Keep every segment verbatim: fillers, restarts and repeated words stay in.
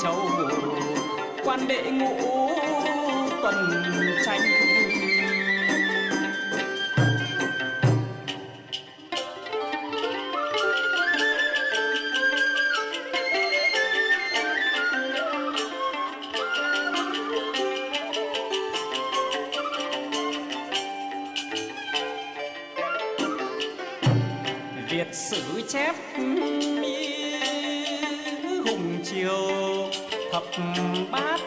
châu, quan đệ ngũ tuần tranh. Việt sử chép hùng triều thập bát,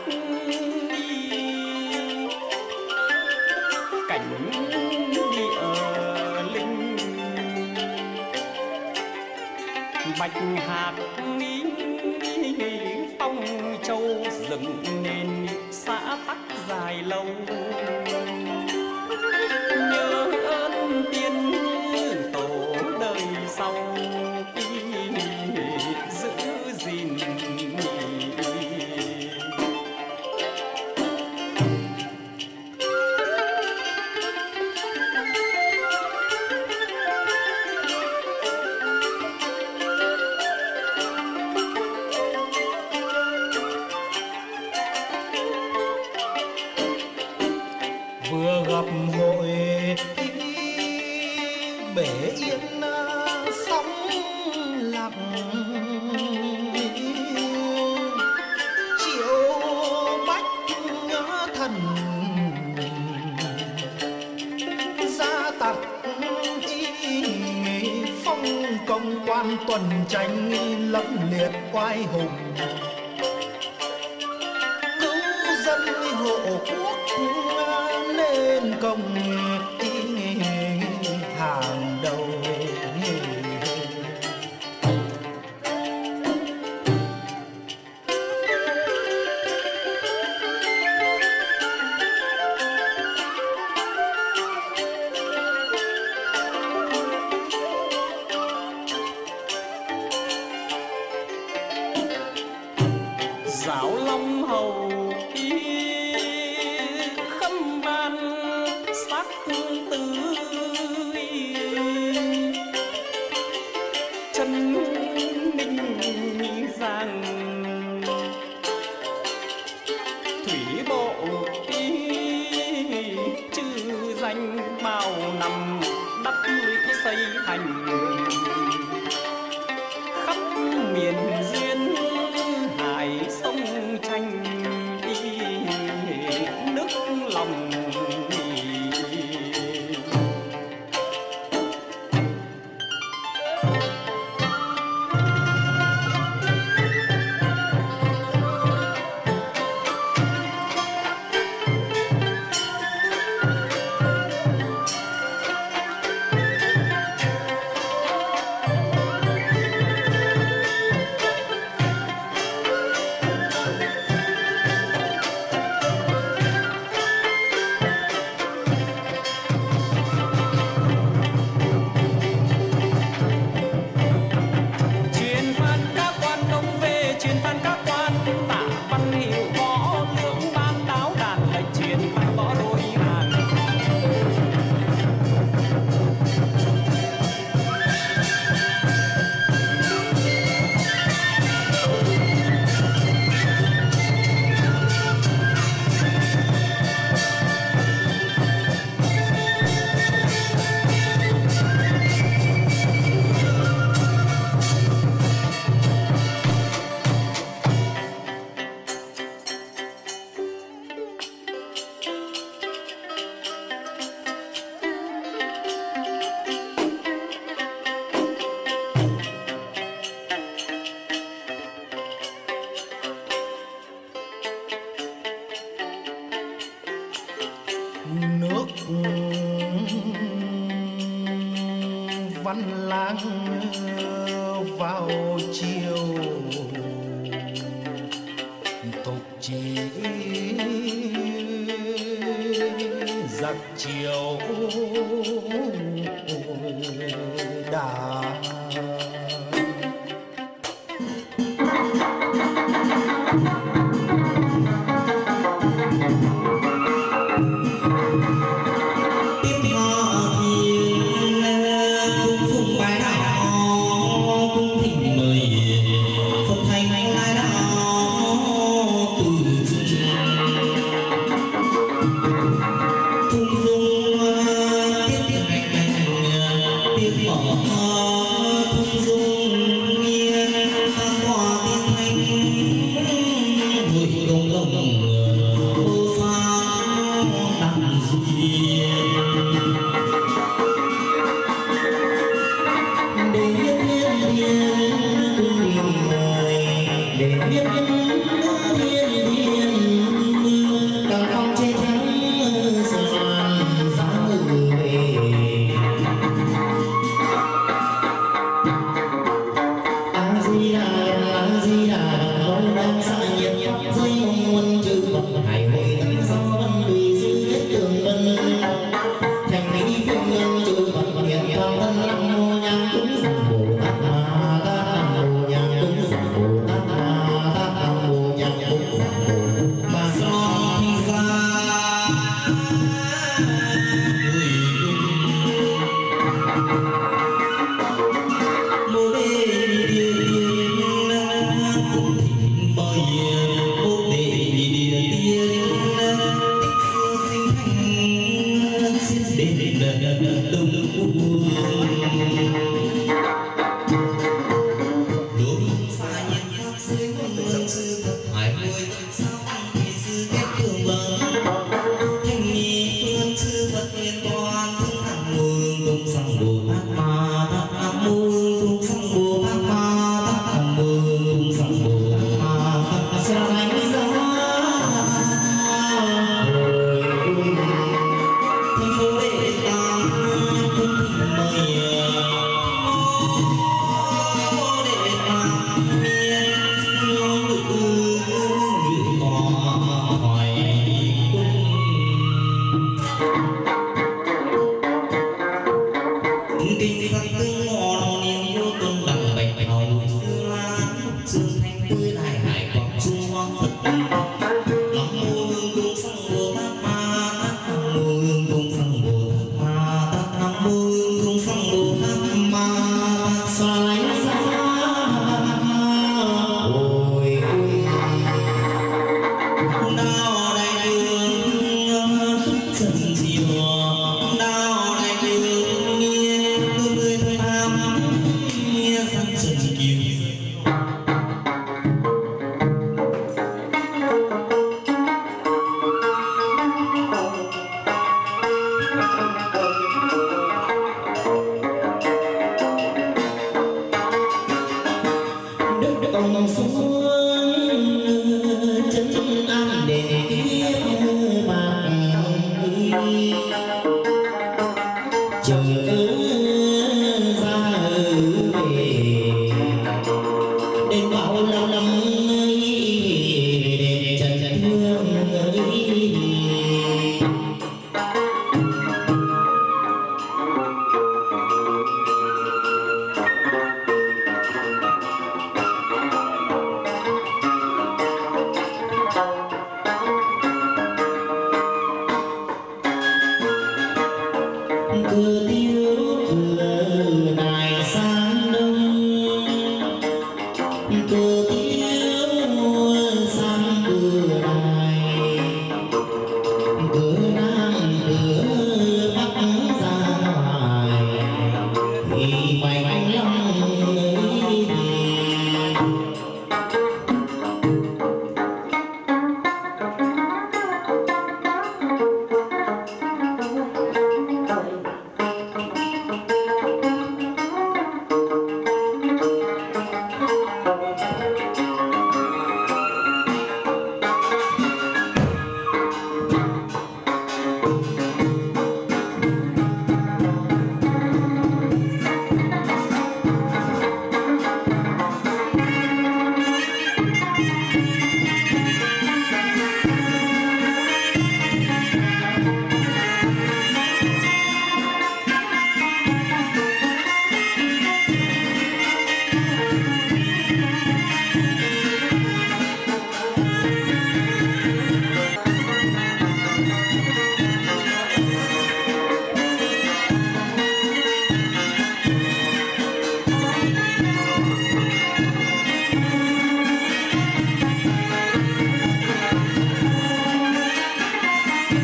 cảnh địa linh bạch hạc phong châu, dựng nên xã tắc dài lâu. Nhớ ơn tiên tổ đời sau, giữ gìn vừa gặp hội bể yên sóng lặng, triệu bách thần gia tặng phong công, quan tuần tranh lẫm liệt oai hùng, cứu dân hộ quốc nên công hàng đầu. giáo long hầu khâm ban sắc tứ, chân ninh giang thủy bộ chư danh, bao năm đắp lũy xây thành khắp miền duyên hải sông tranh, nước lòng nước văn lang vào chiều, tục chỉ giặc chiều đã. Phụng thỉnh mời Phật thầy lai đạo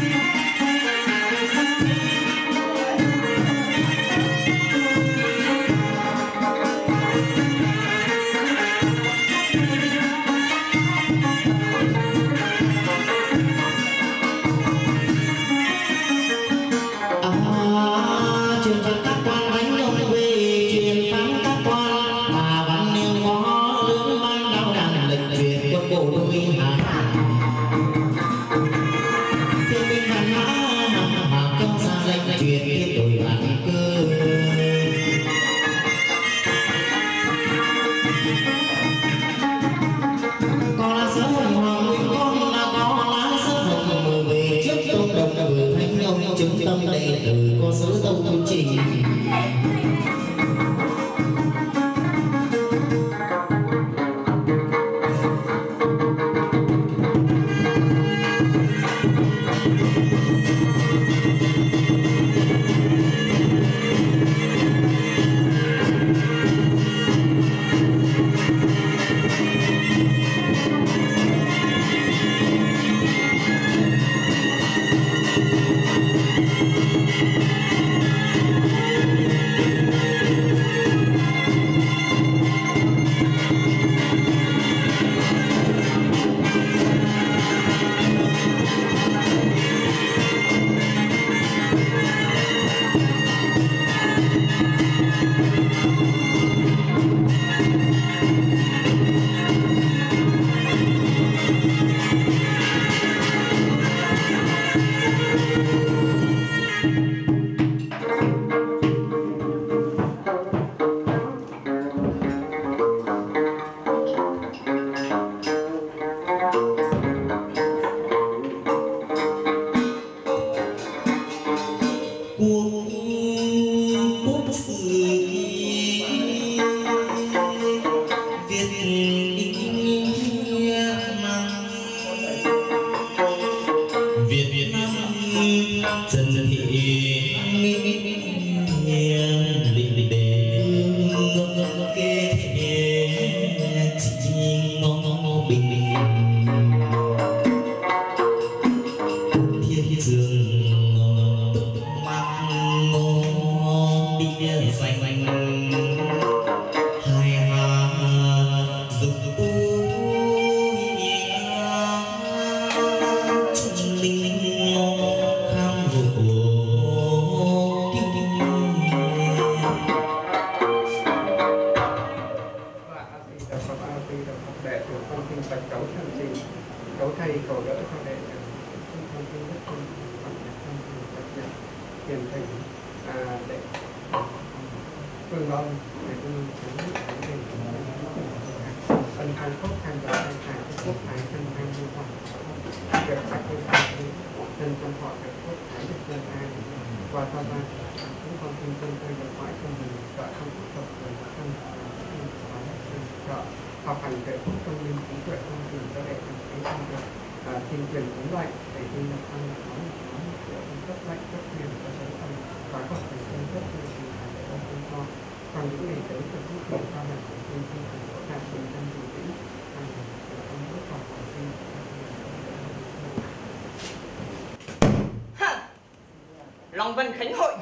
Long Vân Khánh Hội,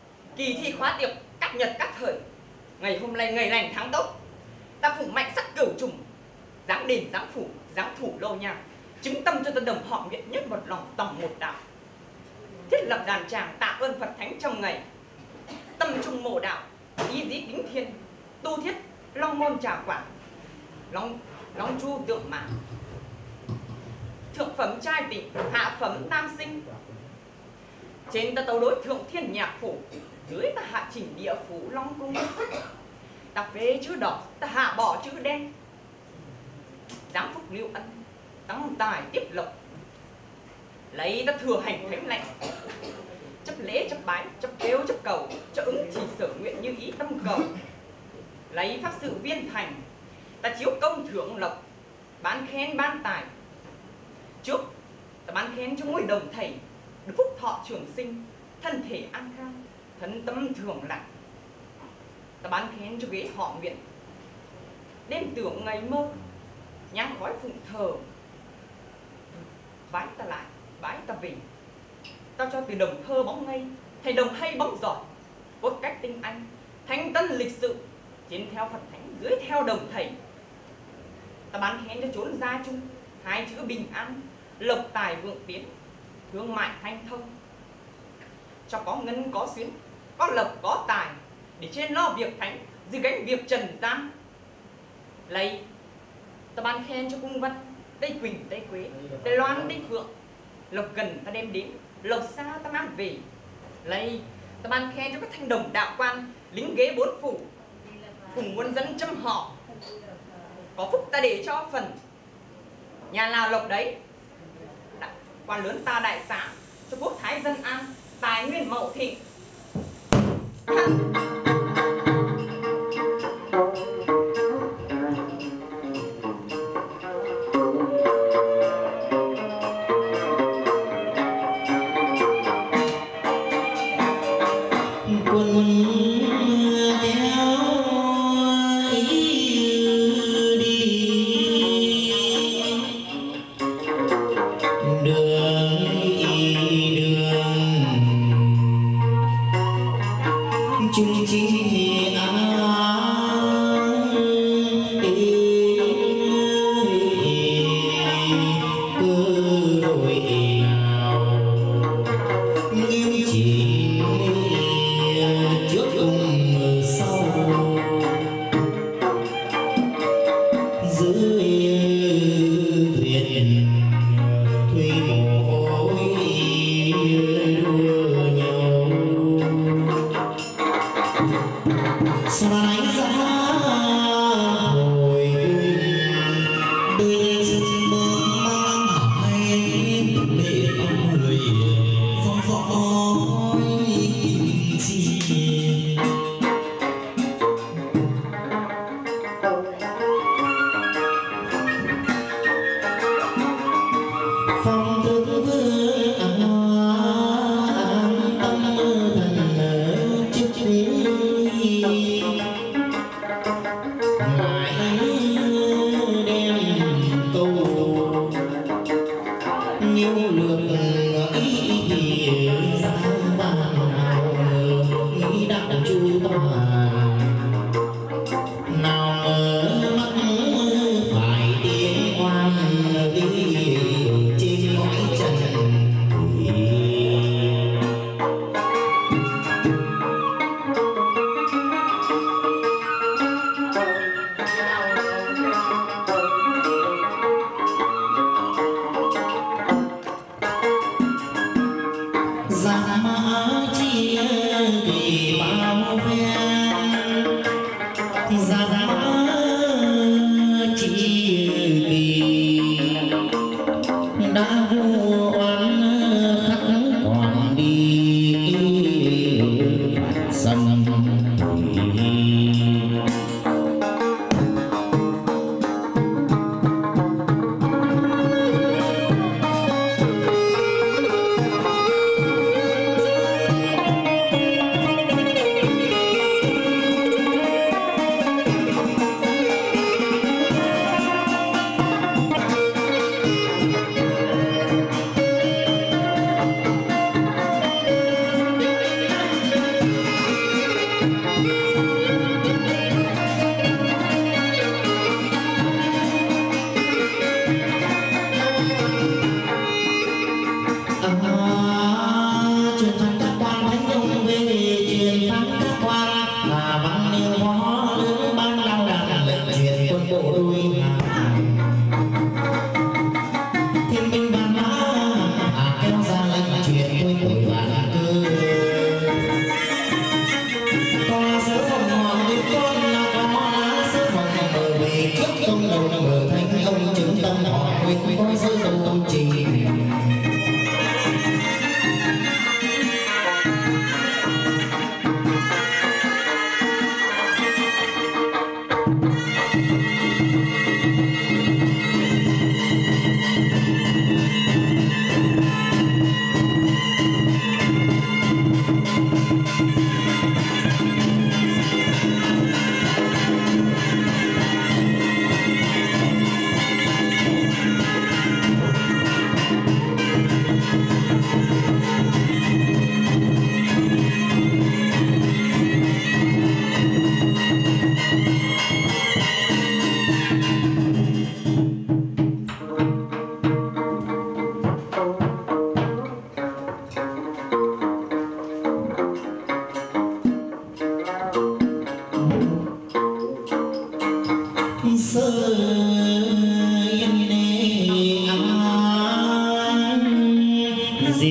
kỳ thi khóa tiệp các nhật các thời. Ngày hôm nay ngày lành tháng tốt, ta phủ mạnh sắc cửu trùng, dáng đền dáng phủ dáng thủ lô nha, chứng tâm cho tân đồng họ nguyện nhất một lòng tòng một đạo. Thiết lập đàn tràng tạ ơn Phật thánh trong ngày, tâm trung mộ đạo, ý dĩ kính thiên, tu thiết long môn trà quả, long long chu tượng mã, thượng phẩm trai tỷ, hạ phẩm tam sinh. Trên ta tấu đối thượng thiên nhạc phủ, dưới ta hạ chỉnh địa phủ long cung. Ta phê chữ đỏ, ta hạ bỏ chữ đen. Giáng phúc lưu ân, tăng tài tiếp lộc. Lấy ta thừa hành thánh lệnh, chấp lễ chấp bái, chấp kêu chấp cầu, cho ứng chỉ sở nguyện như ý tâm cầu. Lấy pháp sự viên thành, ta chiếu công thưởng lộc, bán khen ban tài. Trước ta bán khen cho ngôi đồng thầy, được phúc thọ trường sinh, thân thể an khang, thân tâm thường lặng. Ta bán khen cho ghế họ nguyện, đêm tưởng ngày mơ, nhang khói phụng thờ. Bái ta lại, bái ta về, tao cho từ đồng thơ bóng ngây, thầy đồng hay bóng giỏi, cốt cách tinh anh, thanh tân lịch sự, trên theo Phật thánh, dưới theo đồng thầy. Ta bán khen cho chốn gia chung, hai chữ bình an, lộc tài vượng tiến, thương mại thanh thông. Cho có ngân có xuyến, có lộc có tài, để trên lo việc thánh, dưới gánh việc trần gian. Lấy ta ban khen cho cung văn, Tây Quỳnh, Tây Quế, Tây Loan, Tây Phượng, lộc gần ta đem đến, lộc xa ta mang về. Lấy ta ban khen cho các thanh đồng đạo quan, lính ghế bốn phủ, cùng quân dân chăm họ. Có phúc ta để cho phần, nhà nào lộc đấy. Quan lớn ta đại xã, cho quốc thái dân an, tài nguyên mậu thịnh.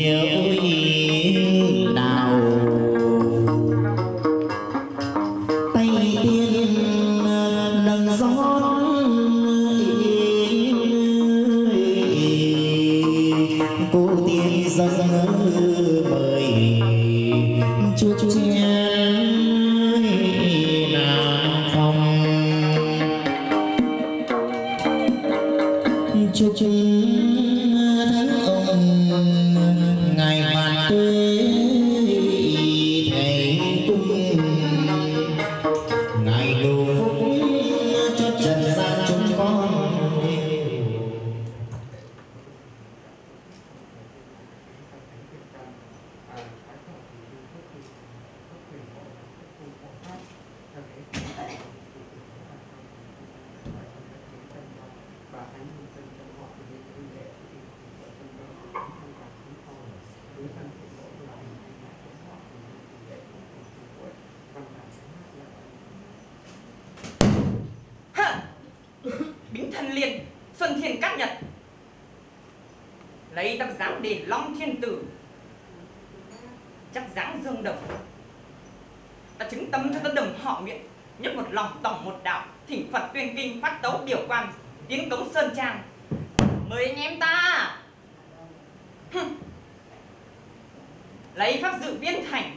Bính Thần Liên, Xuân Thiên Cát Nhật, lấy tấm dáng đền Long Thiên Tử, chắc dáng dương đồng. Ta chứng tâm cho ta đồng họ nguyện, nhất một lòng tổng một đạo, thỉnh Phật tuyên kinh phát tấu điều quan, tiến cống sơn trang. Mời anh em ta. Hừm. Lấy pháp dự viên thành,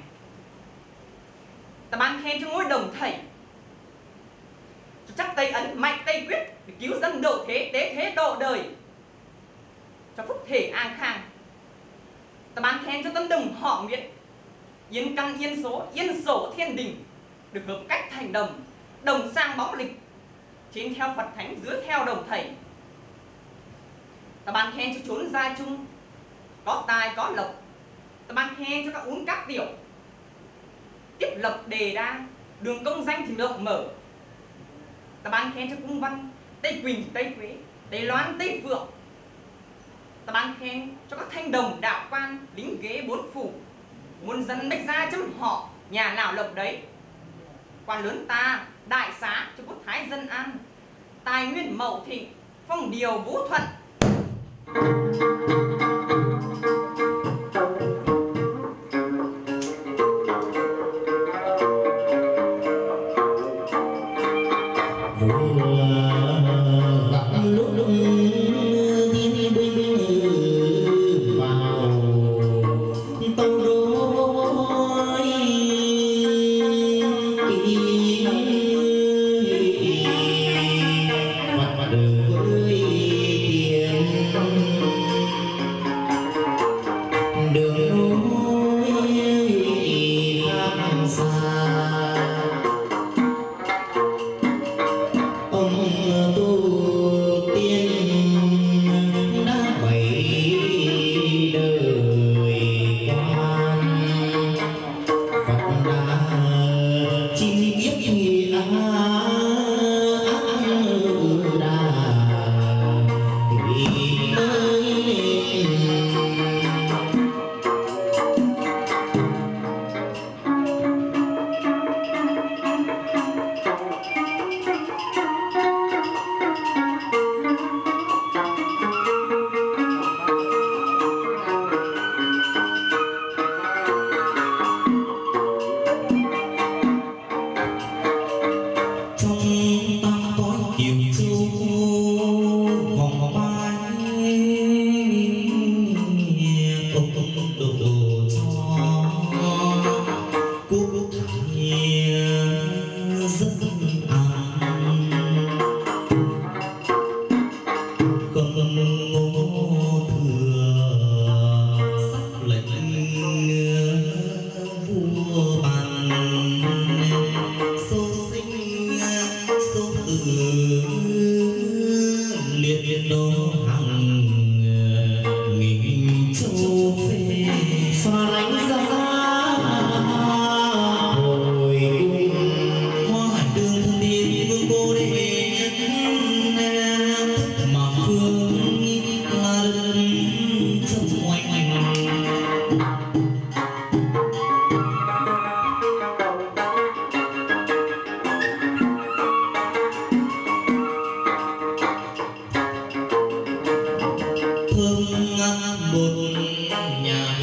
ta ban khen cho ngôi đồng thầy, cho chắc tay ấn mạnh tay quyết để cứu dân độ thế, tế thế độ đời, cho phúc thể an khang. Ta ban khen cho tâm đồng họ nguyện, yên căn yên số, yên sổ thiên đình, được hợp cách thành đồng, đồng sang bóng lịch, trên theo Phật thánh, dưới theo đồng thầy. Ta ban khen cho chốn gia chung, có tài có lộc. Ta ban khen cho các uống các tiểu, tiếp lập đề đa, đường công danh thì rộng mở. Ta ban khen cho cung văn, Tây Quỳnh, Tây Quế, Tây Loan, Tây Phượng. Ta ban khen cho các thanh đồng đạo quan, lính ghế bốn phủ, muôn dân bách gia chấm họ, nhà nào lộc đấy. Quan lớn ta đại xá cho quốc thái dân an, tài nguyên mậu thịnh, phong điều vũ thuận.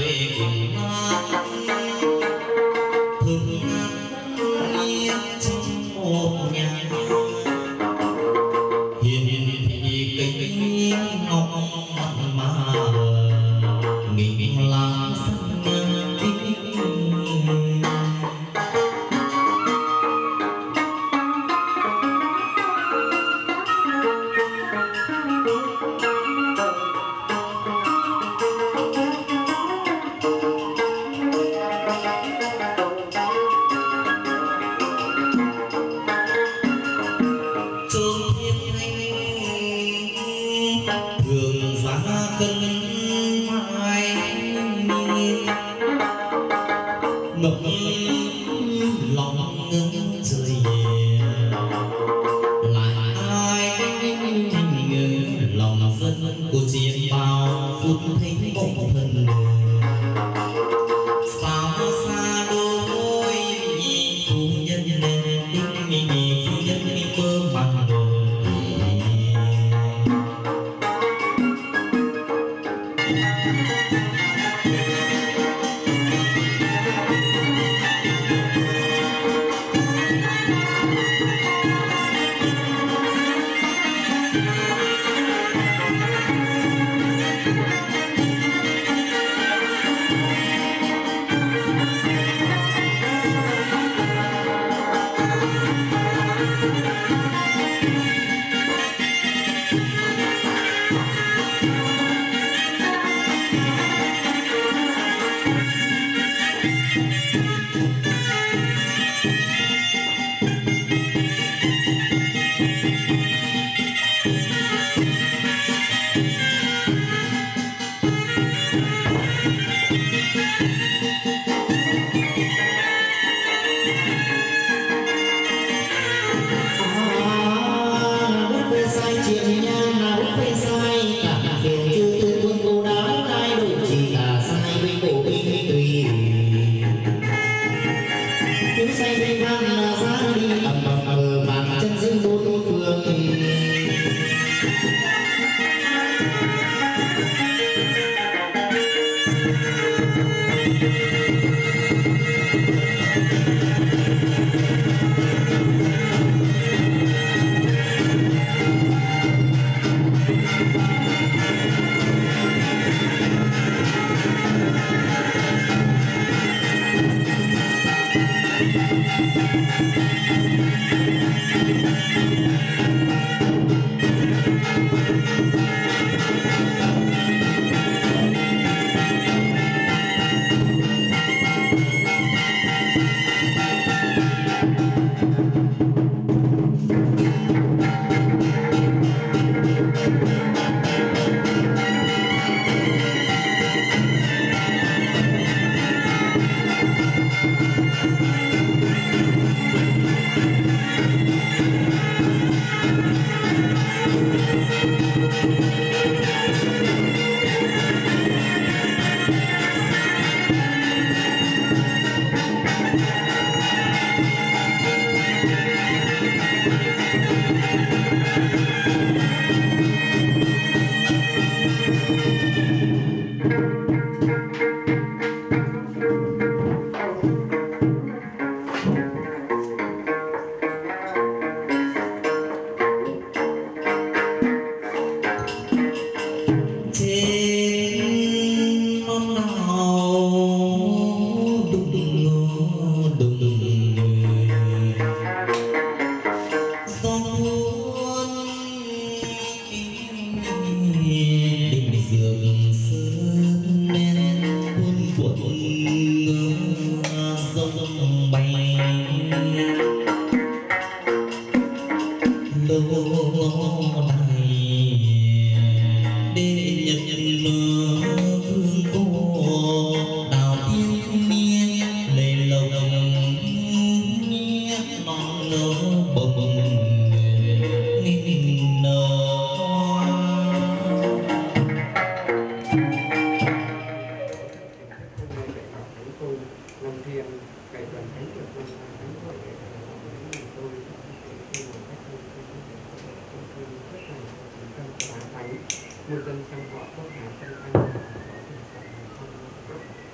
muôn dân trong họ quốc hạ tân anh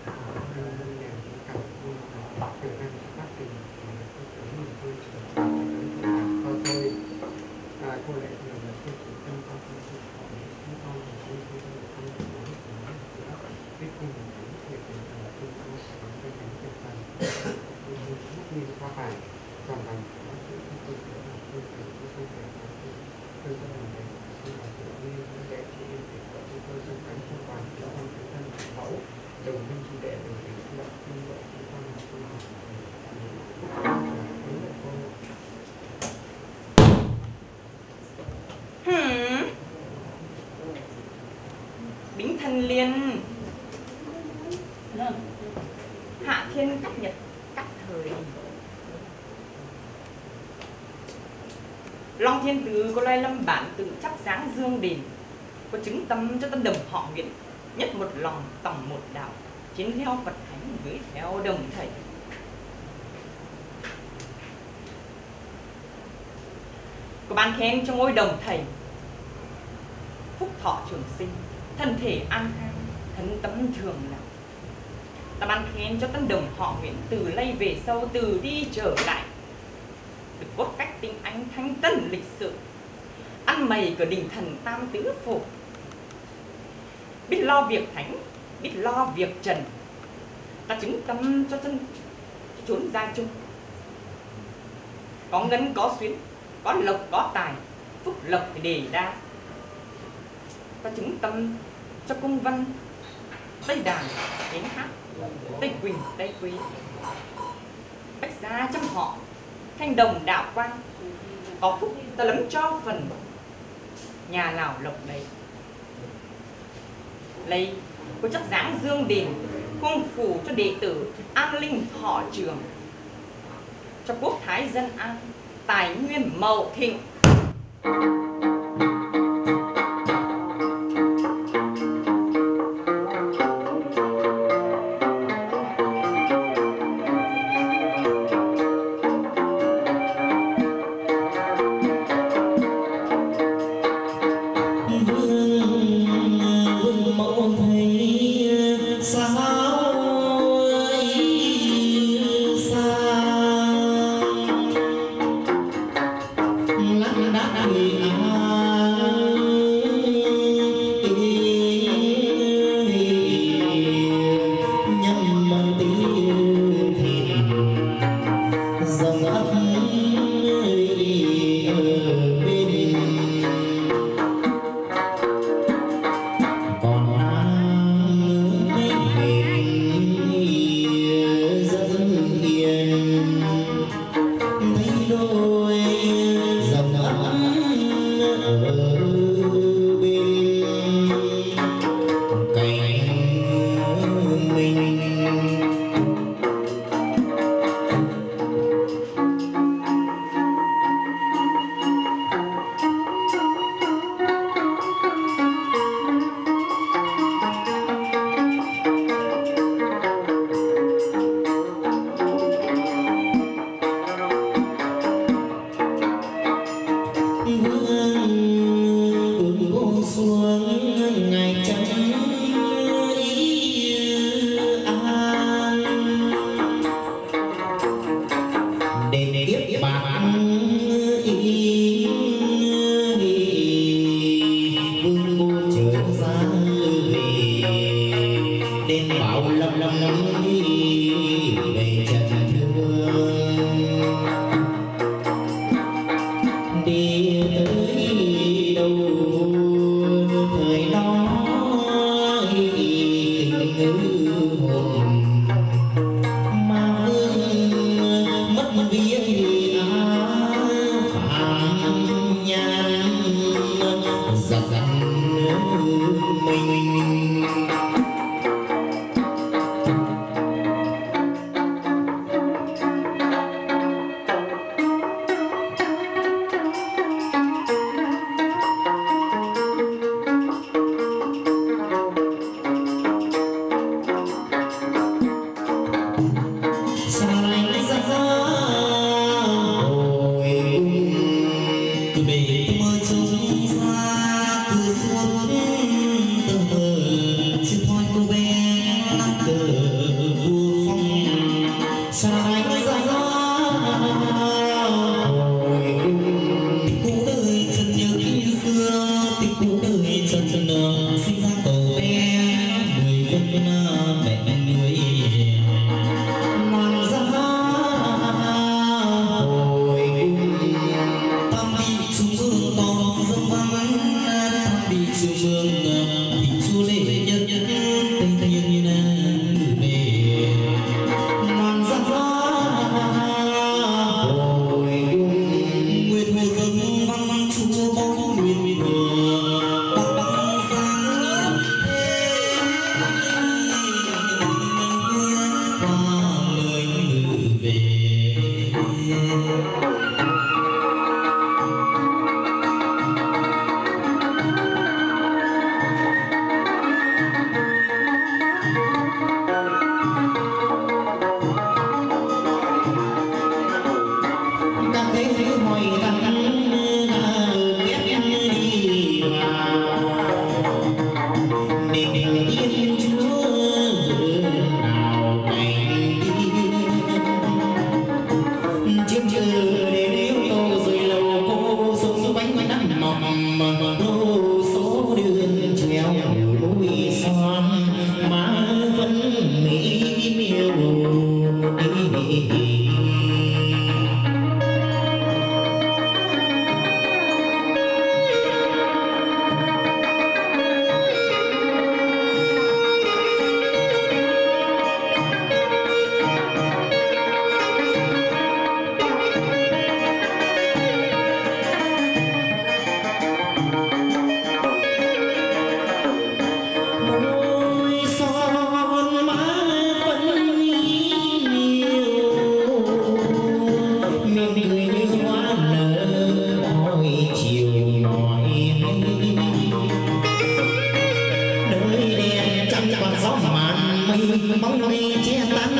phải hoàn thành đồng minh chủ đệ đồng tính lập kinh lộ chúng ta là không Hmm. Bính Thân Liên hạ thiên cắt nhật cắt thời. Long Thiên Tứ có lai lâm bản tự chắc dáng dương đền, có chứng tâm cho tân đồng họ nguyện, nhất một lòng tòng một đạo, chiến theo Phật thánh dưới theo đồng thầy. Có ban khen cho ngôi đồng thầy, phúc thọ trường sinh, thân thể an khang, thân tấm thường lạc. Ta ban khen cho tân đồng họ nguyện từ lây về sau, từ đi trở lại, được cốt cách tinh anh thanh tân lịch sự, ăn mày cửa đình thần tam tứ phủ, biết lo việc thánh, biết lo việc trần. Ta chứng tâm cho thân chốn gia chung, có ngân có xuyến, có lộc có tài, phúc lộc thì đề đa. Ta chứng tâm cho cung văn Tây Đàn đến hát, Tây Quỳnh Tây Quý, bách gia trăm họ, thanh đồng đạo quan, có phúc ta lấm cho phần nhà nào lộc đấy. Lấy có chắc dáng dương đền, cung phủ cho đệ tử an linh thọ trường, cho quốc thái dân an, tài nguyên mậu thịnh.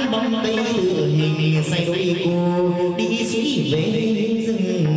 bóng tay tự hình say đôi cô đi suối về rừng.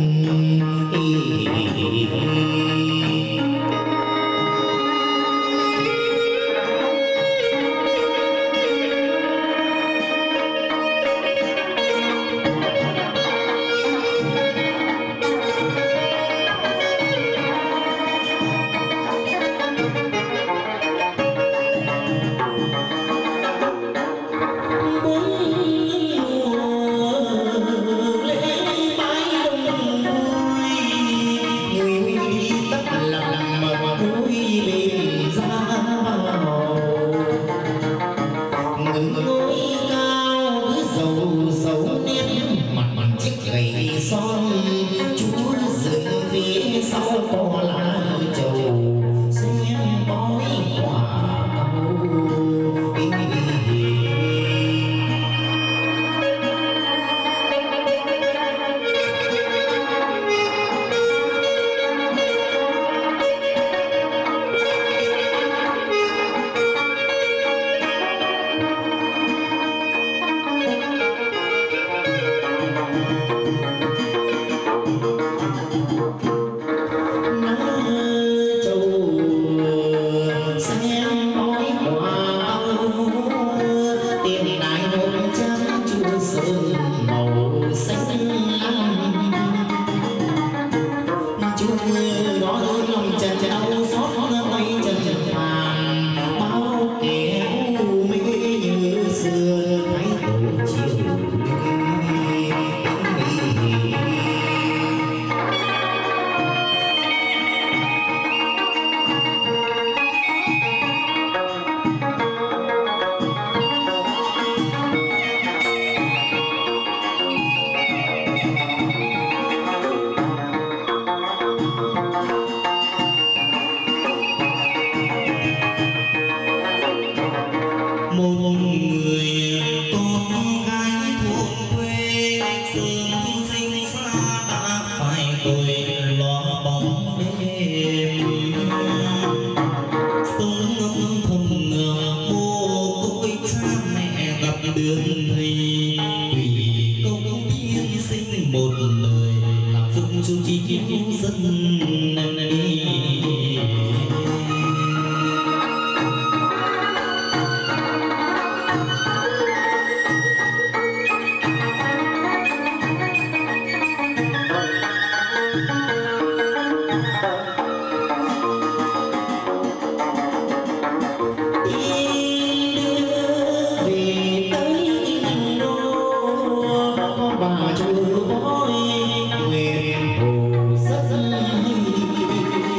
Hãy subscribe cho kênh Ghiền Mì Gõ để không bỏ lỡ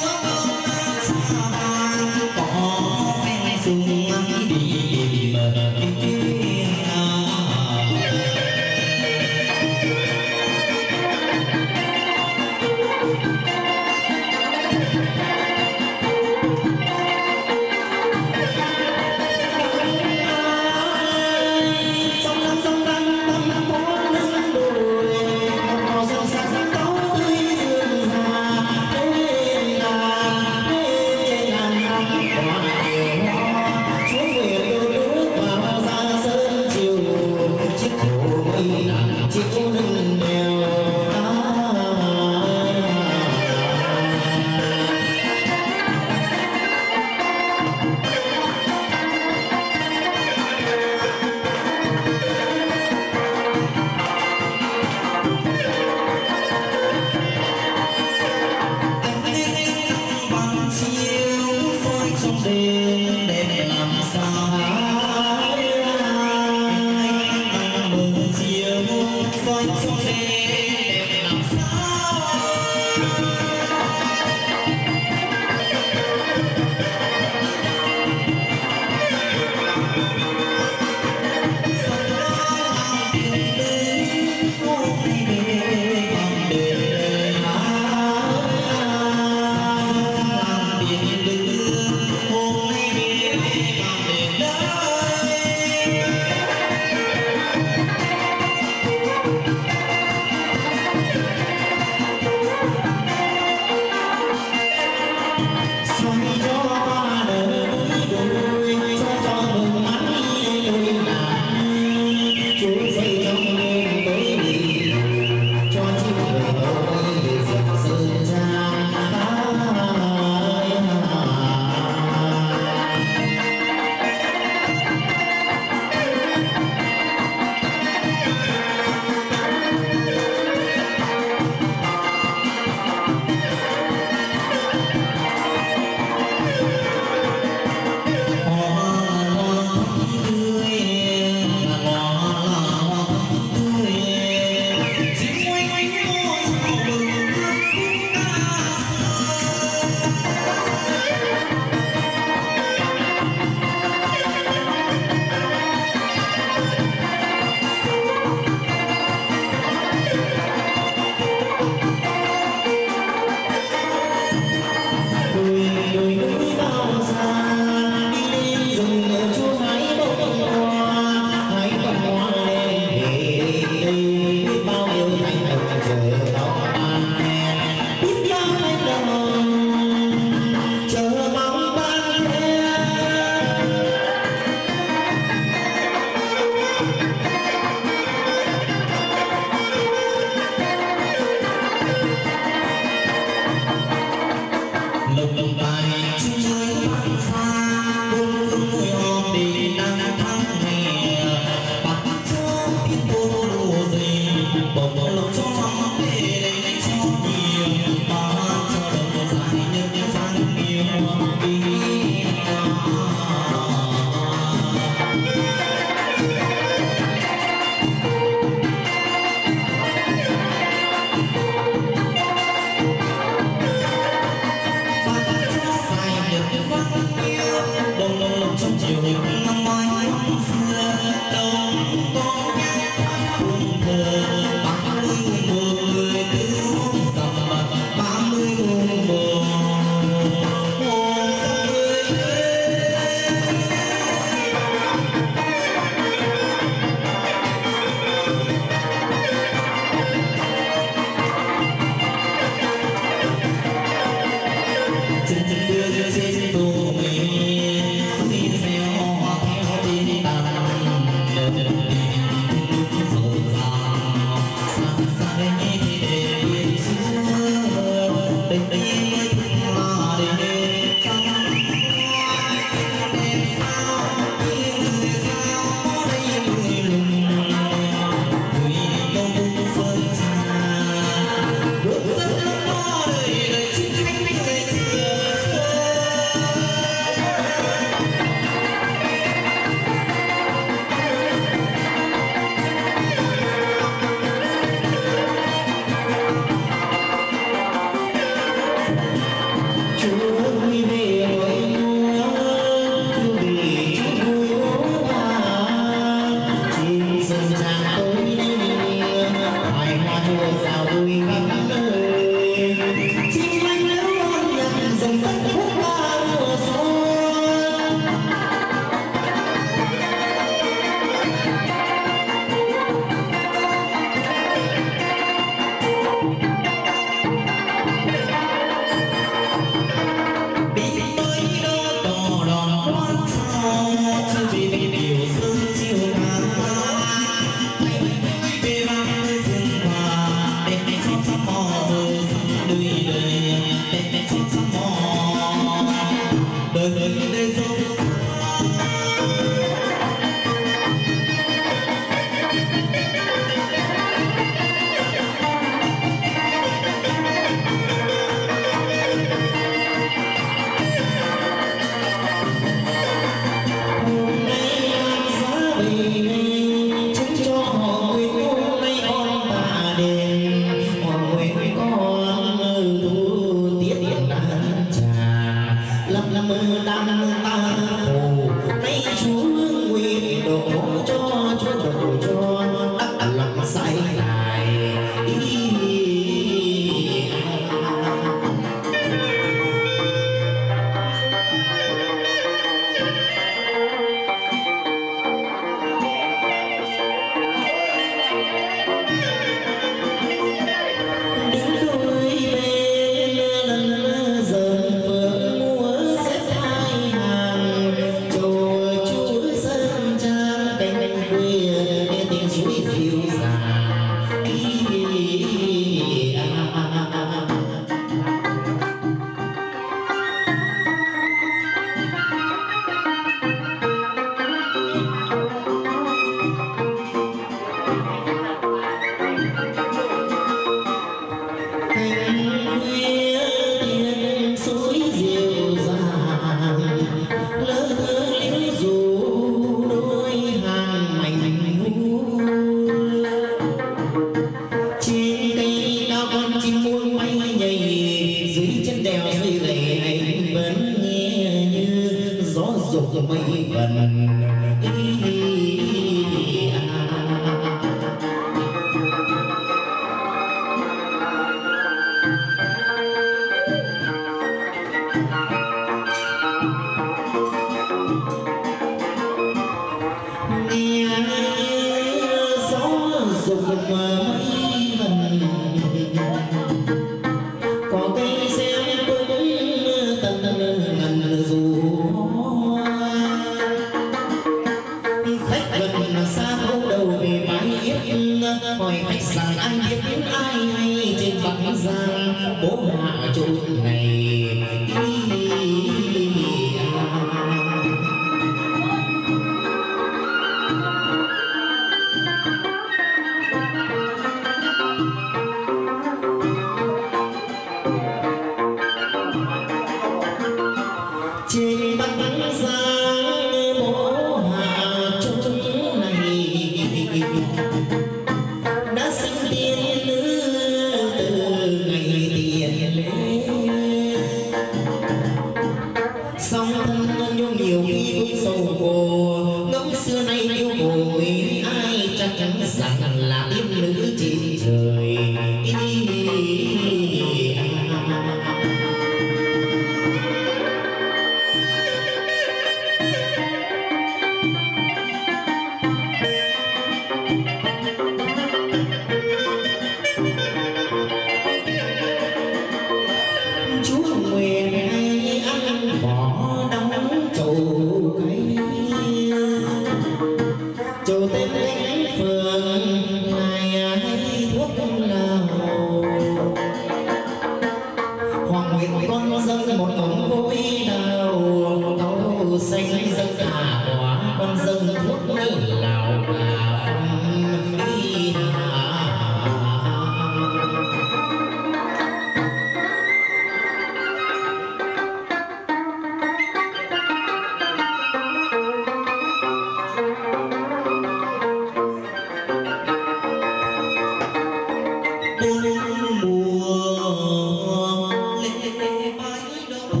bốn mùa lễ bái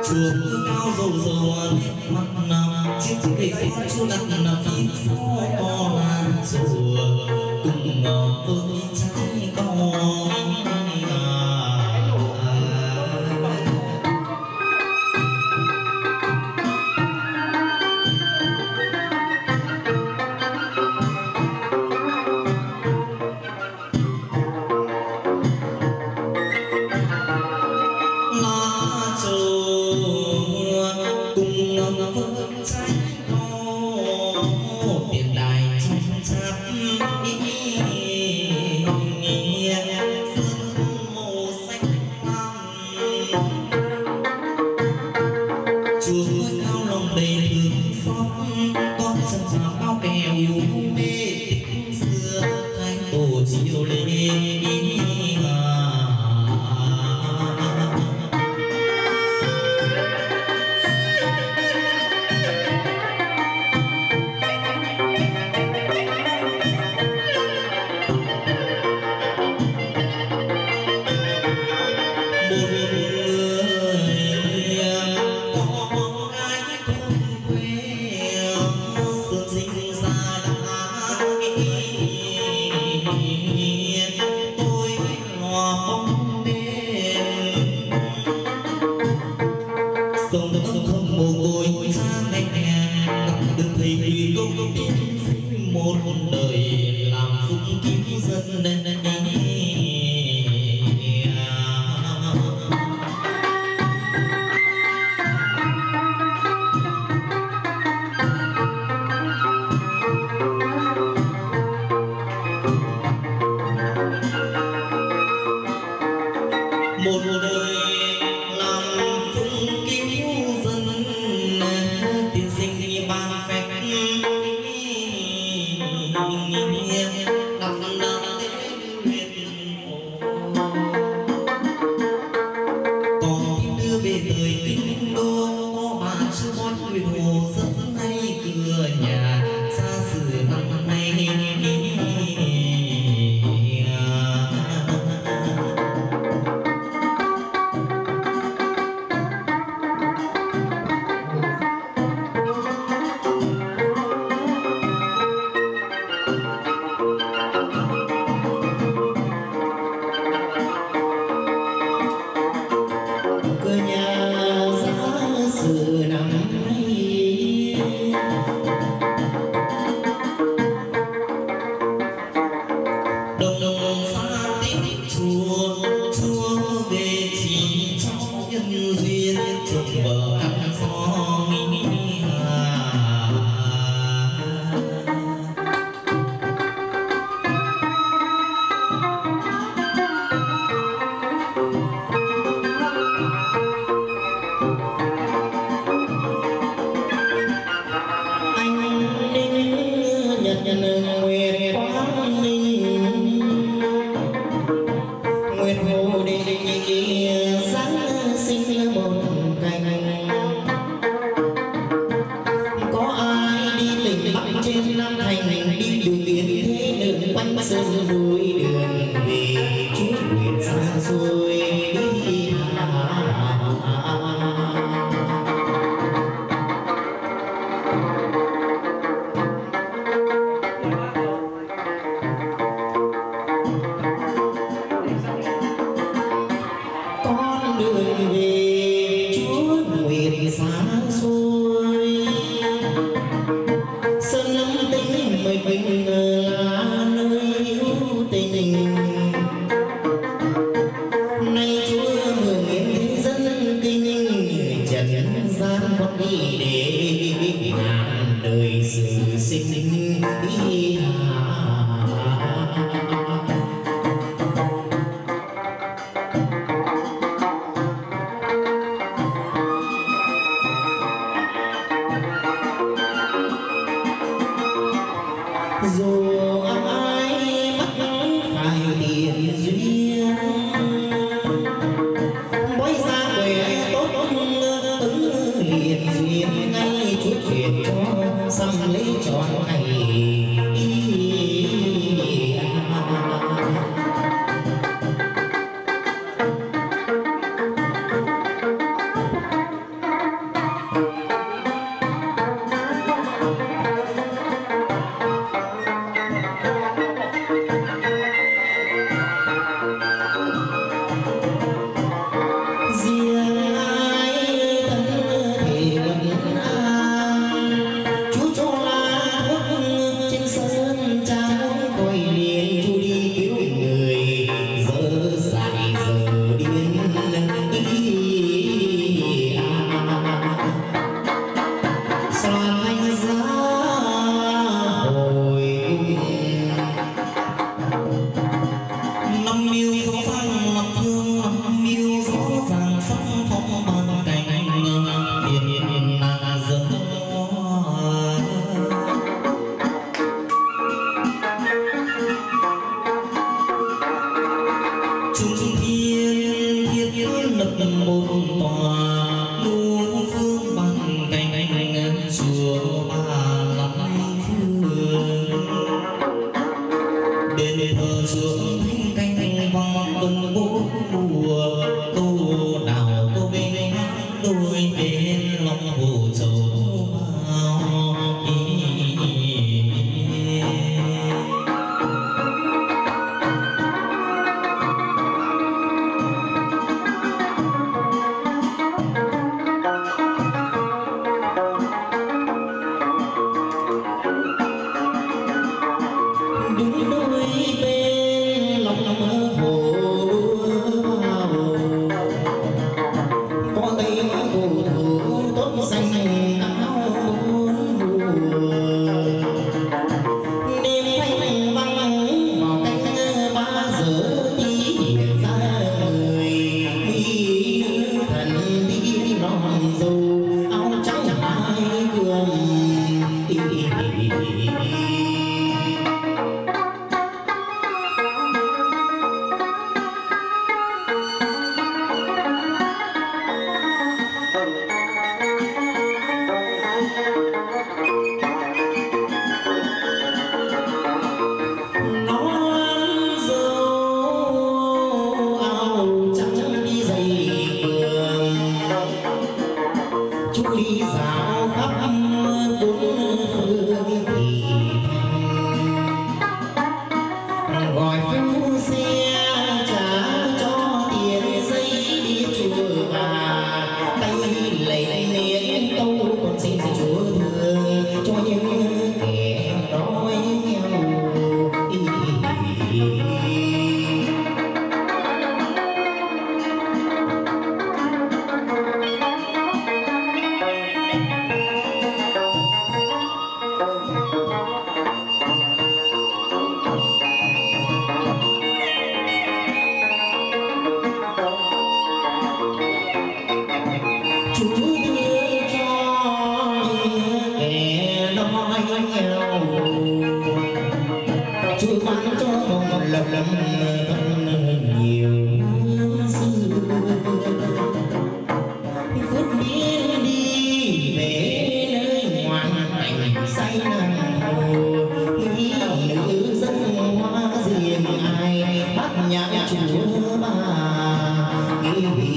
chuông cao dầu dầu nét mắt nằm chiếc cây xanh chu đặt nằm phía sau to là chùa cùng ngọt với trái con. đôi bên lòng hồ trầu vào đứng đôi bên lòng hồ đua vào có tay cầu thủ tốt xanh áo bốn mùa đêm thanh vắng vào canh ba giờ tí hiện ra người mỹ nữ thần đi non dâu áo trắng hai cường đi dạo khắp bốn phương thì thành gọi phu xe trả cho tiền giấy đi chùa bà tay lệ miệng tâu còn xin chúa thương cho những kẻ đói nghèo. Chúa ban cho con lộc lộc thân nhiều xưa phút biến đi về nơi ngoan cảnh say nắng hồ nghĩ nữ dân hoa riêng ai bắt nhạc chúa bà nghĩ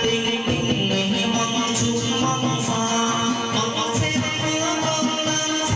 Hãy subscribe cho kênh Ghiền Mì Gõ để không bỏ lỡ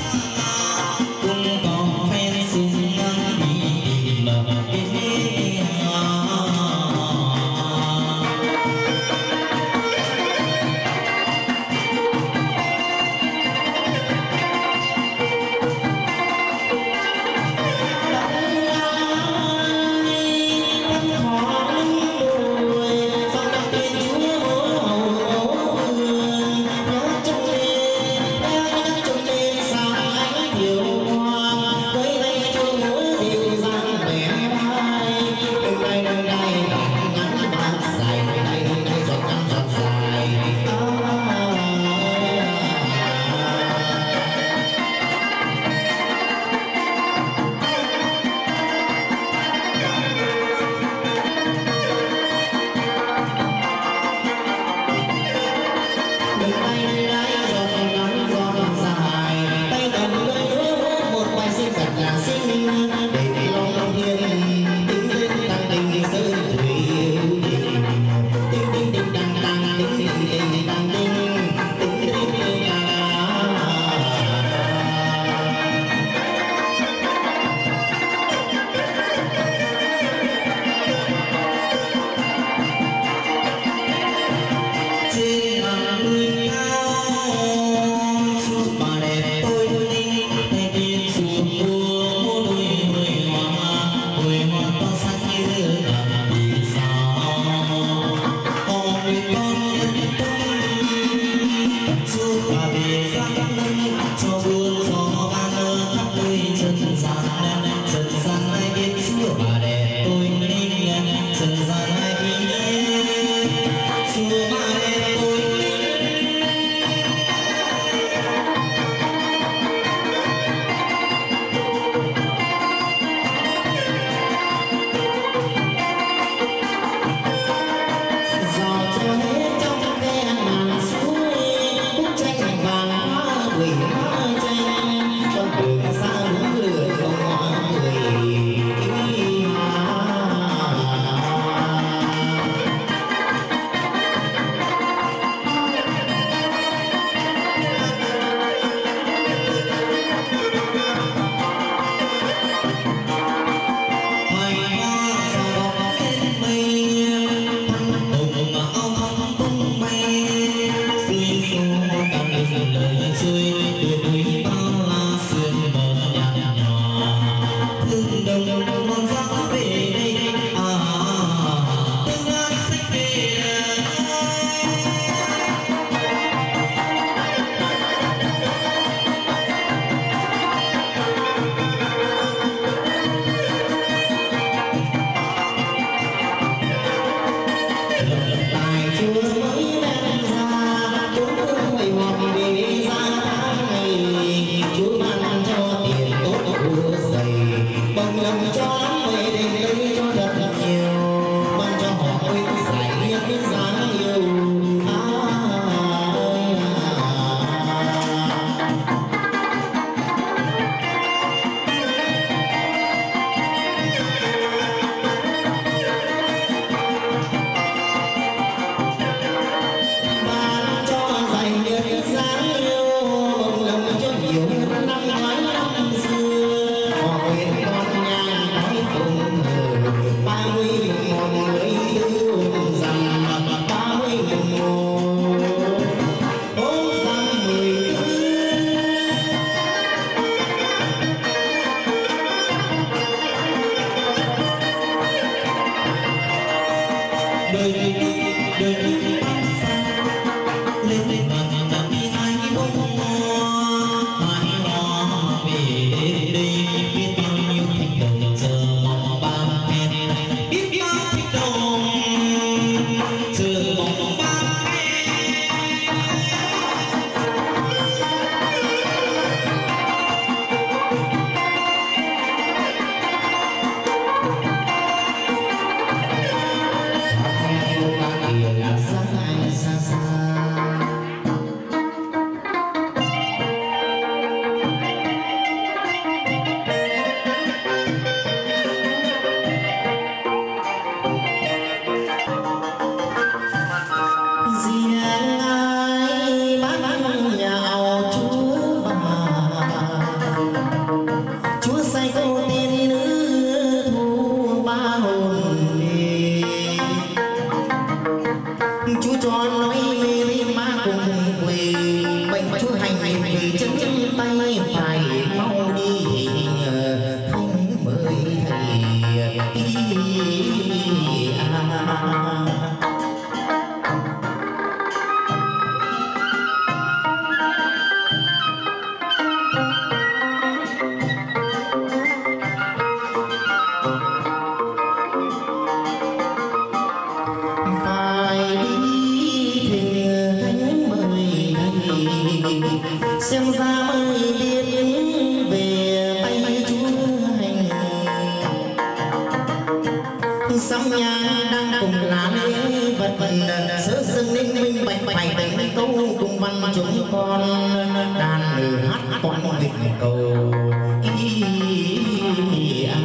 tay phải mau đi thanh mới thầy à. Xem ra mới biết về tay Chúa hành sắm nhang đang cùng lá lễ vật vận sớ sưng ninh minh bạch phải đánh câu cùng văn chúng con đàn nữ hát toàn nguyện cầu ý à.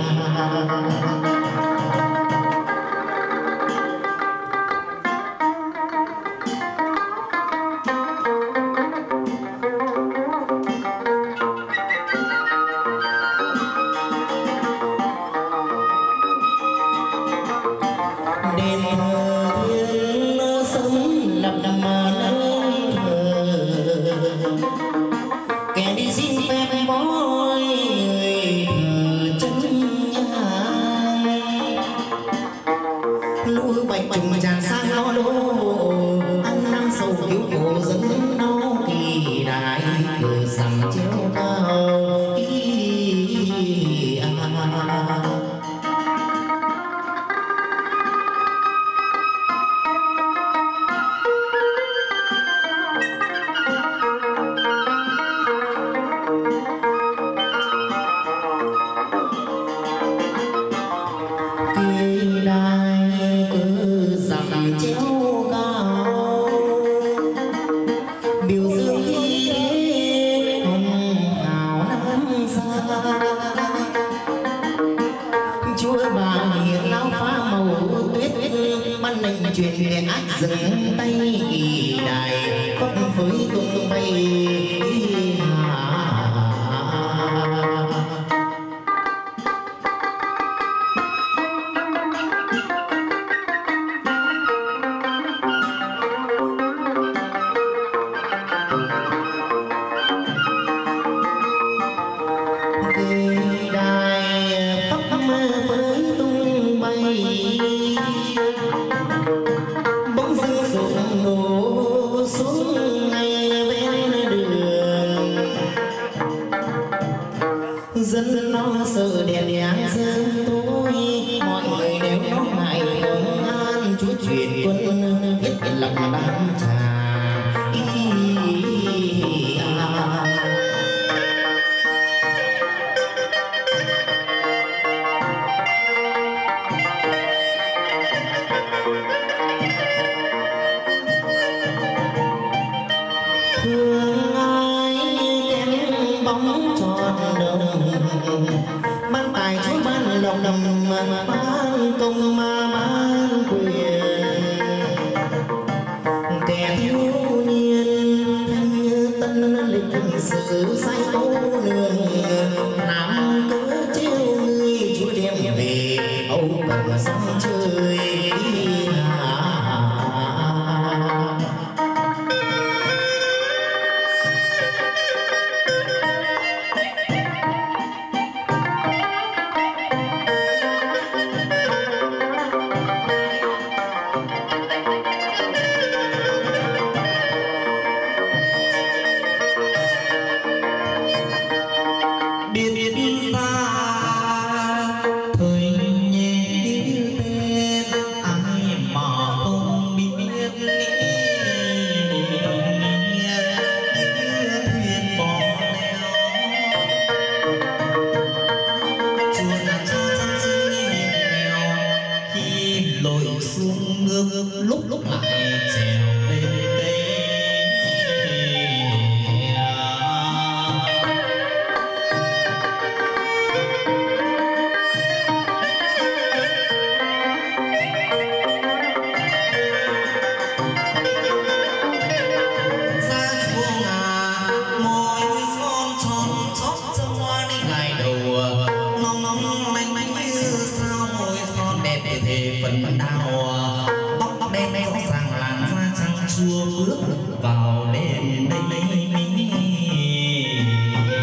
chua bước vào đêm đây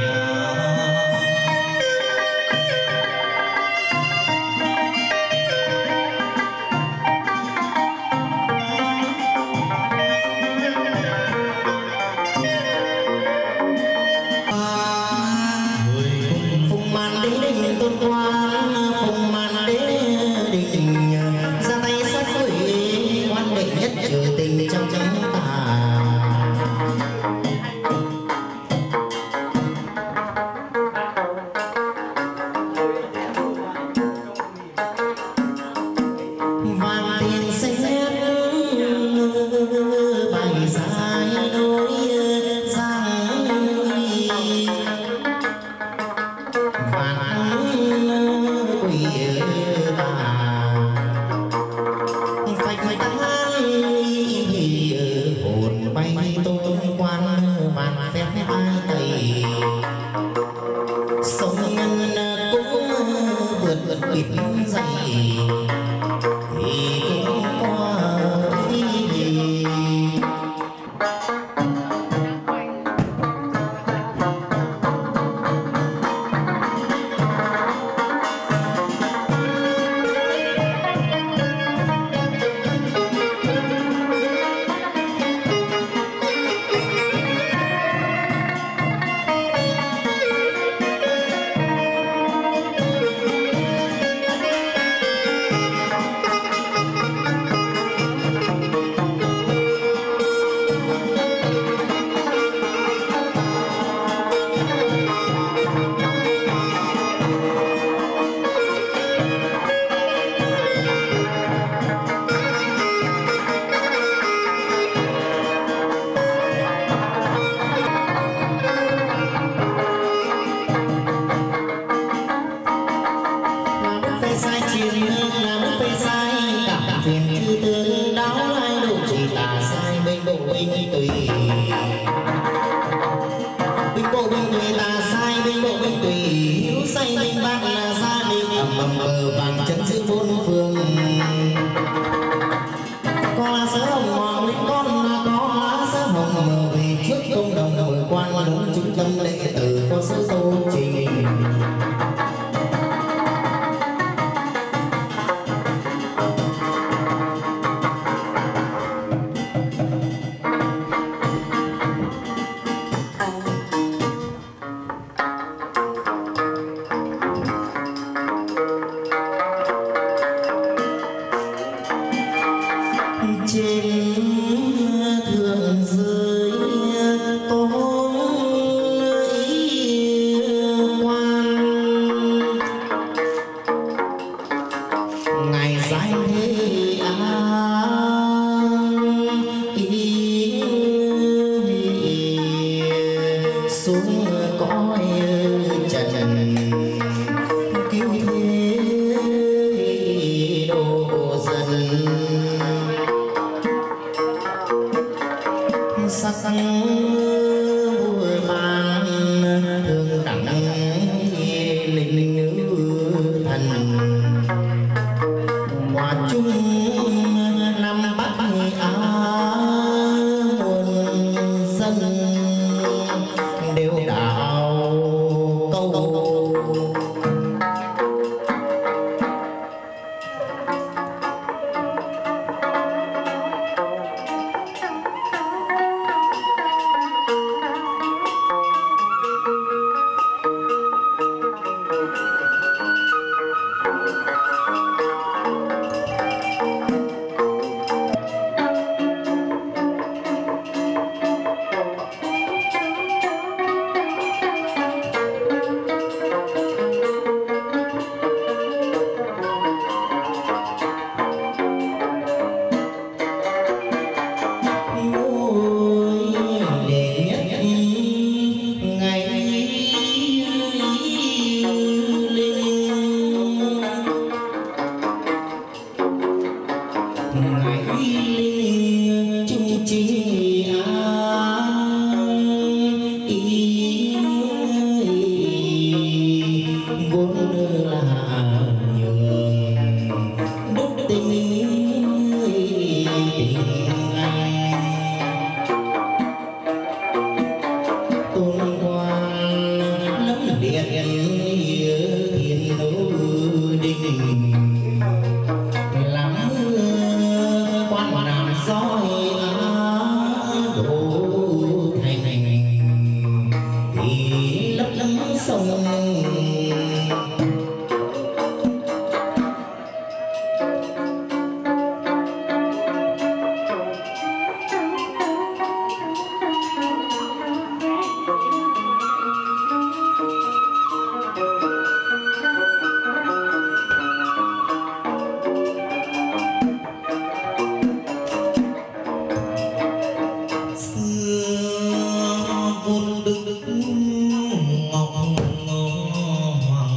vốn đức ngọc hoàng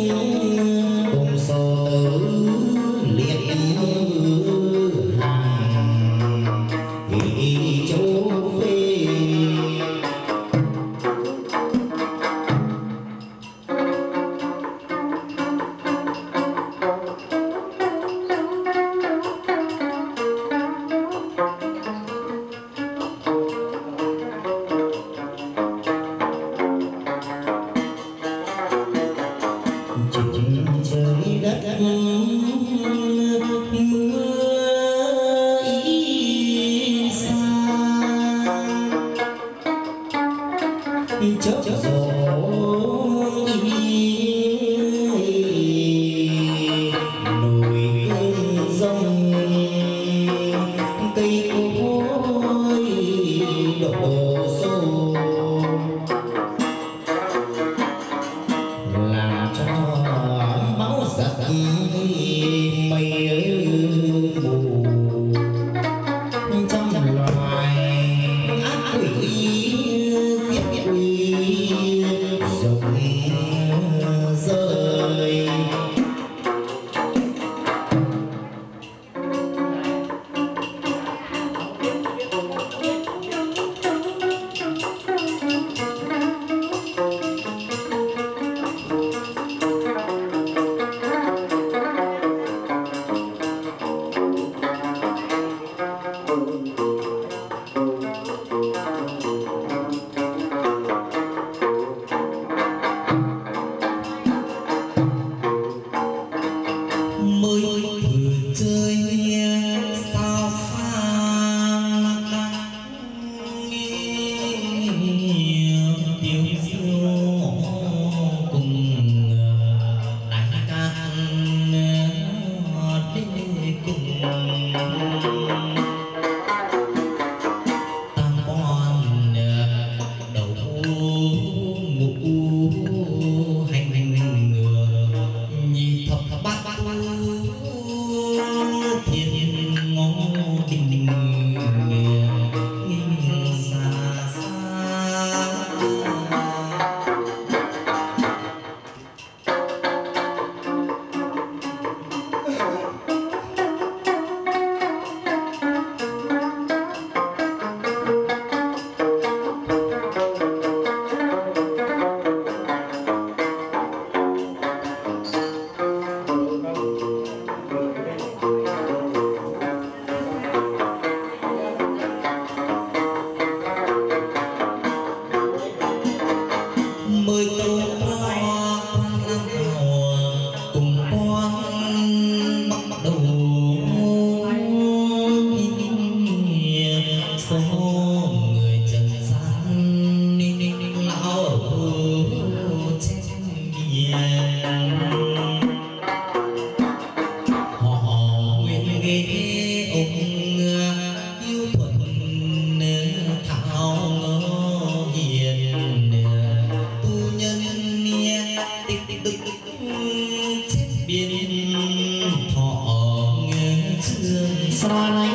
cùng số tử liệt hàng ý châu phê. Trời đất mưa ý xa chớp gió nổi cơn giông cây cối đổ xô làm cho máu giật mây mù trăm loài ác quỷ thiết quỷ rụng rơi. Mới thử chơi sao xa tiếng diêu cùng đại ca đi cùng tam quan đầu ngủ hành hành nhi thập bát thiên ngô đình đình nghinh xa xa. Mời tàu hoa quan hào cùng con bắt đầu số người trần gian lão chết hiền họ nguyện ghế ông yêu thuận thảo hiền tu nhân tích tích chết biên thọ ngân chương.